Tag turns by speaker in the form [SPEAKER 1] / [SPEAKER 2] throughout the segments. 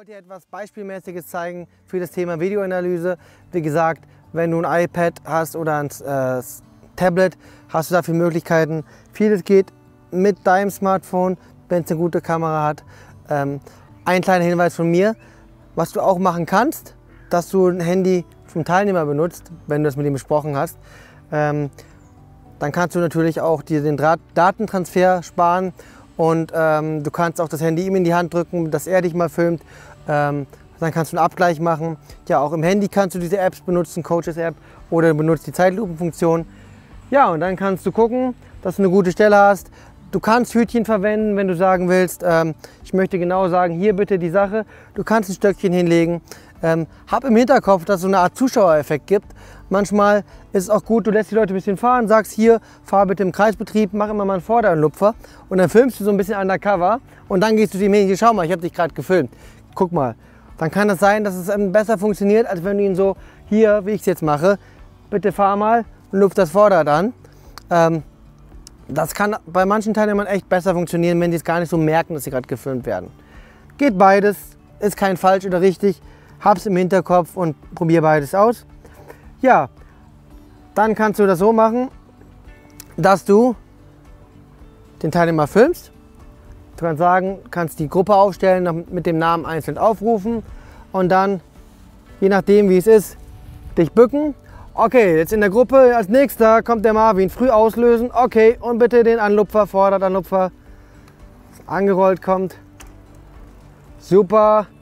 [SPEAKER 1] dir etwas Beispielmäßiges zeigen für das Thema Videoanalyse. Wie gesagt, wenn du ein iPad hast oder ein Tablet, hast du dafür Möglichkeiten. Vieles geht mit deinem Smartphone, wenn es eine gute Kamera hat. Ein kleiner Hinweis von mir, was du auch machen kannst, dass du ein Handy vom Teilnehmer benutzt, wenn du das mit ihm besprochen hast. Dann kannst du natürlich auch dir den Datentransfer sparen und du kannst auch das Handy ihm in die Hand drücken, dass er dich mal filmt. Dann kannst du einen Abgleich machen. Ja, auch im Handy kannst du diese Apps benutzen, Coaches-App, oder du benutzt die Zeitlupenfunktion. Ja, und dann kannst du gucken, dass du eine gute Stelle hast. Du kannst Hütchen verwenden, wenn du sagen willst, ich möchte genau sagen, hier bitte die Sache. Du kannst ein Stöckchen hinlegen. Hab im Hinterkopf, dass es so eine Art Zuschauereffekt gibt. Manchmal ist es auch gut, du lässt die Leute ein bisschen fahren, sagst hier, fahr bitte im Kreisbetrieb, mach immer mal einen Vorderlupfer und dann filmst du so ein bisschen undercover und dann gehst du dem hin, schau mal, ich habe dich gerade gefilmt, guck mal. Dann kann es sein, dass es besser funktioniert, als wenn du ihn so, hier, wie ich es jetzt mache, bitte fahr mal und lupf das Vorderrad an. Das kann bei manchen Teilnehmern echt besser funktionieren, wenn die es gar nicht so merken, dass sie gerade gefilmt werden. Geht beides, ist kein falsch oder richtig. Hab's im Hinterkopf und probier beides aus. Ja, dann kannst du das so machen, dass du den Teilnehmer filmst. Du kannst sagen, kannst die Gruppe aufstellen, mit dem Namen einzeln aufrufen und dann, je nachdem wie es ist, dich bücken. Okay, jetzt in der Gruppe als nächster kommt der Marvin, früh auslösen. Okay, und bitte den Anlupfer, Vorderradanlupfer, angerollt kommt. Super.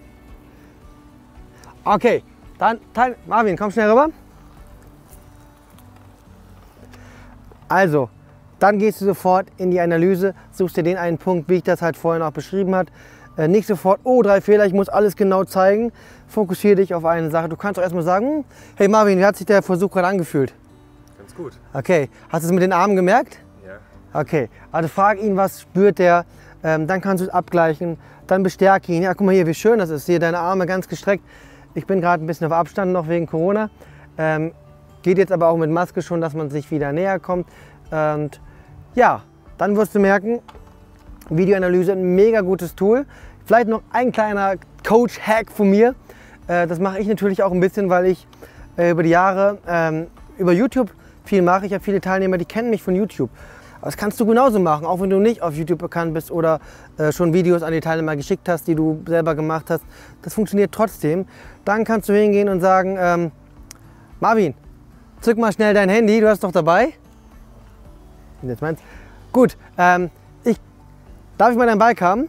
[SPEAKER 1] Okay, dann Marvin, komm schnell rüber. Also, dann gehst du sofort in die Analyse, suchst dir den einen Punkt, wie ich das halt vorhin auch beschrieben habe. Nicht sofort, oh, 3 Fehler, ich muss alles genau zeigen. Fokussiere dich auf eine Sache. Du kannst auch erstmal sagen, hey Marvin, wie hat sich der Versuch gerade angefühlt?
[SPEAKER 2] Ganz gut.
[SPEAKER 1] Okay, hast du es mit den Armen gemerkt?
[SPEAKER 2] Ja.
[SPEAKER 1] Okay, also frag ihn, was spürt der, dann kannst du es abgleichen, dann bestärke ihn. Ja, guck mal hier, wie schön das ist, hier deine Arme ganz gestreckt. Ich bin gerade ein bisschen auf Abstand noch wegen Corona. Geht jetzt aber auch mit Maske schon, dass man sich wieder näher kommt. Und ja, dann wirst du merken, Videoanalyse ein mega gutes Tool. Vielleicht noch ein kleiner Coach-Hack von mir. Das mache ich natürlich auch ein bisschen, weil ich über die Jahre über YouTube viel mache. Ich habe viele Teilnehmer, die kennen mich von YouTube. Aber das kannst du genauso machen, auch wenn du nicht auf YouTube bekannt bist oder schon Videos an die Teilnehmer geschickt hast, die du selber gemacht hast. Das funktioniert trotzdem. Dann kannst du hingehen und sagen, Marvin, zück mal schnell dein Handy, du hast doch dabei. Jetzt meinst. Gut, darf ich mal deinen Bike haben?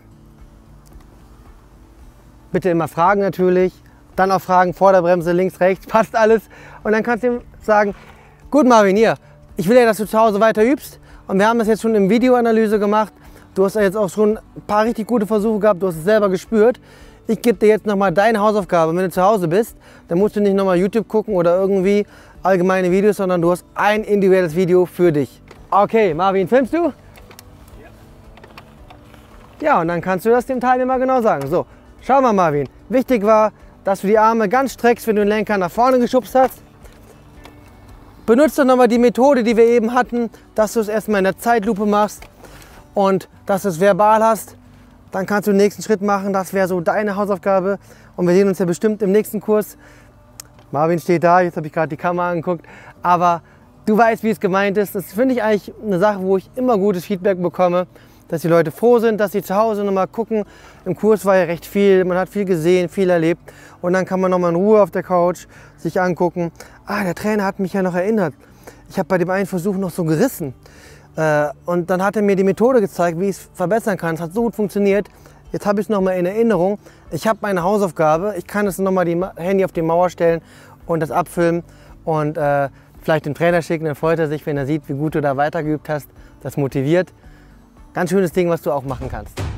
[SPEAKER 1] Bitte immer fragen natürlich. Dann auch fragen, Vorderbremse, links, rechts, passt alles. Und dann kannst du ihm sagen, gut Marvin, hier, ich will ja, dass du zu Hause weiter übst. Und wir haben das jetzt schon in Videoanalyse gemacht. Du hast ja jetzt auch schon ein paar richtig gute Versuche gehabt, du hast es selber gespürt. Ich gebe dir jetzt nochmal deine Hausaufgabe. Wenn du zu Hause bist, dann musst du nicht nochmal YouTube gucken oder irgendwie allgemeine Videos, sondern du hast ein individuelles Video für dich. Okay, Marvin, filmst du? Ja, und dann kannst du das dem Teilnehmer genau sagen. So, schau mal Marvin, wichtig war, dass du die Arme ganz streckst, wenn du den Lenker nach vorne geschubst hast. Benutzt doch nochmal die Methode, die wir eben hatten, dass du es erstmal in der Zeitlupe machst und dass du es verbal hast. Dann kannst du den nächsten Schritt machen, das wäre so deine Hausaufgabe. Und wir sehen uns ja bestimmt im nächsten Kurs. Marvin steht da, jetzt habe ich gerade die Kamera angeguckt, aber du weißt, wie es gemeint ist. Das finde ich eigentlich eine Sache, wo ich immer gutes Feedback bekomme, dass die Leute froh sind, dass sie zu Hause nochmal gucken. Im Kurs war ja recht viel, man hat viel gesehen, viel erlebt und dann kann man nochmal in Ruhe auf der Couch sich angucken. Ah, der Trainer hat mich ja noch erinnert. Ich habe bei dem einen Versuch noch so gerissen und dann hat er mir die Methode gezeigt, wie ich es verbessern kann. Es hat so gut funktioniert. Jetzt habe ich es nochmal in Erinnerung. Ich habe meine Hausaufgabe. Ich kann es nochmal die Handy auf die Mauer stellen und das abfilmen und vielleicht dem Trainer schicken. Dann freut er sich, wenn er sieht, wie gut du da weitergeübt hast. Das motiviert. Ganz schönes Ding, was du auch machen kannst.